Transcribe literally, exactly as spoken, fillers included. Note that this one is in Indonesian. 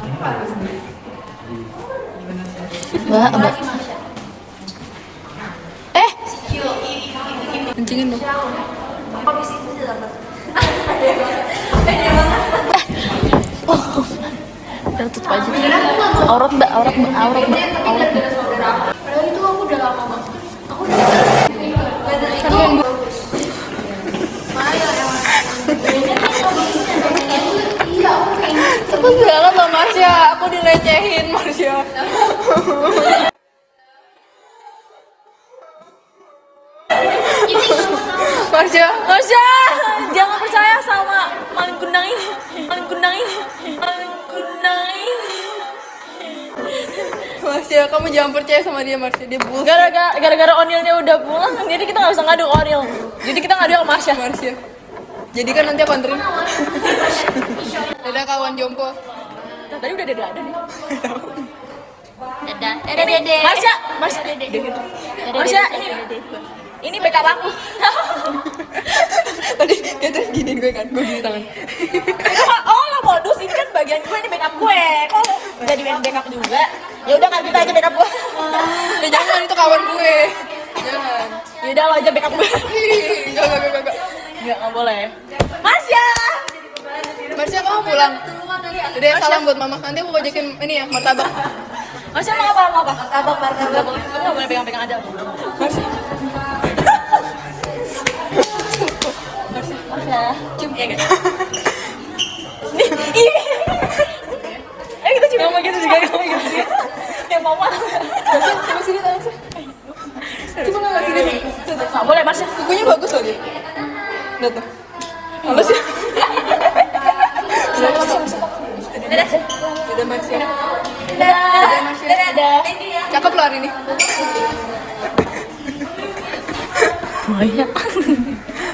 Mbak, mbak. Eh, kencingin dong. Udah tutup aja. Aurat mbak, aurat mbak, aurat mbak, aurat mbak. Padahal itu aku udah lama banget. Aku udah itu iya, aku kayak Aku banget loh Marsha, aku dilecehin Marsha. Marsha, Marsha, jangan percaya sama maling kundang ini, maling kundang ini, maling kundang ini. Marsha, kamu jangan percaya sama dia Marsha, dia bullshit. Gara-gara gara-gara Onilnya udah pulang, jadi kita nggak bisa ngadu ke Onil. Jadi kita ngadu ke Marsha. Marsha. Jadi kan nanti aku anterin. Dadah kawan jompo. Tadi udah dadah ada nih. dadah. Dadah dede. Marsha, Marsha, Marsha, ini ini backup aku. Tadi dia terus giniin gue kan, gue gini tangan. Oh lah modus, ini kan bagian gue, ini backup gue. Kok jadi backup juga? Ya udah kan kita aja backup gue. Ya jangan, itu kawan gue. Jangan. Ya udah lo aja backup gue. Enggak, enggak, enggak, enggak. Enggak, enggak boleh. Marsha! Marsha kamu pulang. Udah salam buat mama. Nanti aku bajakin ini ya, martabak. Marsha mau apa? Mau apa? Martabak, martabak. Kamu enggak boleh pegang-pegang aja. Marsha. Marsha. Cium ya guys. Nih, ih. Eh kita cium sama gitu juga, kamu gitu juga. Ya mama. Coba sini tangan. Coba enggak sini. Enggak boleh Marsha. Kukunya bagus loh dia. Lihat tuh. Halo sih. Dadah. Dadah Marsha. Dadah Marsha. Dadah. Cakep loh hari ini. Oh iya.